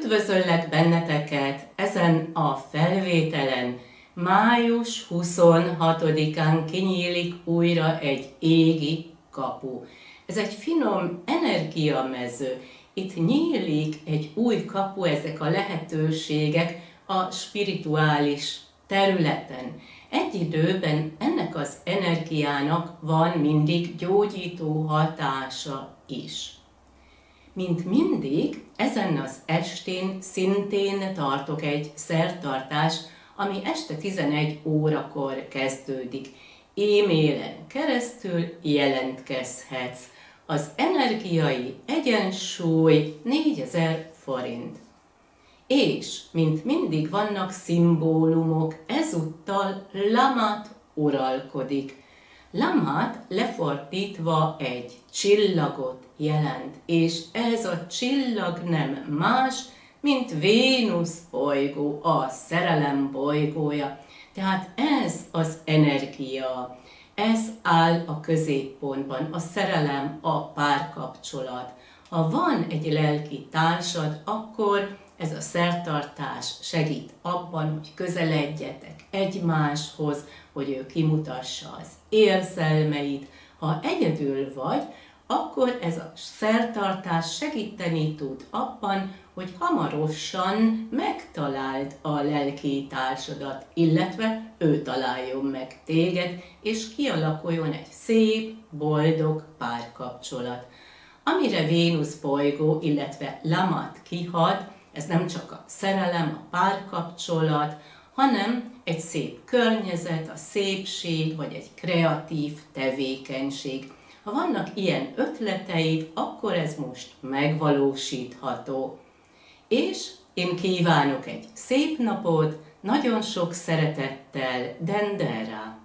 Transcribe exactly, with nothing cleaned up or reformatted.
Üdvözöllek benneteket ezen a felvételen. május huszonhatodikán kinyílik újra egy égi kapu. Ez egy finom energiamező. Itt nyílik egy új kapu, ezek a lehetőségek a spirituális területen. Egy időben ennek az energiának van mindig gyógyító hatása is. Mint mindig, ezen az estén szintén tartok egy szertartást, ami este tizenegy órakor kezdődik. E-mailen keresztül jelentkezhetsz. Az energiai egyensúly négyezer forint. És, mint mindig vannak szimbólumok, ezúttal Lamat uralkodik. Lamat lefordítva egy csillagot jelent, és ez a csillag nem más, mint Vénusz bolygó, a szerelem bolygója. Tehát ez az energia, ez áll a középpontban, a szerelem, a párkapcsolat. Ha van egy lelki társad, akkor ez a szertartás segít abban, hogy közeledjetek egymáshoz, hogy ő kimutassa az érzelmeit. Ha egyedül vagy, akkor ez a szertartás segíteni tud abban, hogy hamarosan megtaláld a lelki társadat, illetve ő találjon meg téged, és kialakuljon egy szép, boldog párkapcsolat. Amire Vénusz bolygó, illetve Lamat kihat, ez nem csak a szerelem, a párkapcsolat, hanem egy szép környezet, a szépség, vagy egy kreatív tevékenység. Ha vannak ilyen ötleteid, akkor ez most megvalósítható. És én kívánok egy szép napot, nagyon sok szeretettel, Dendera!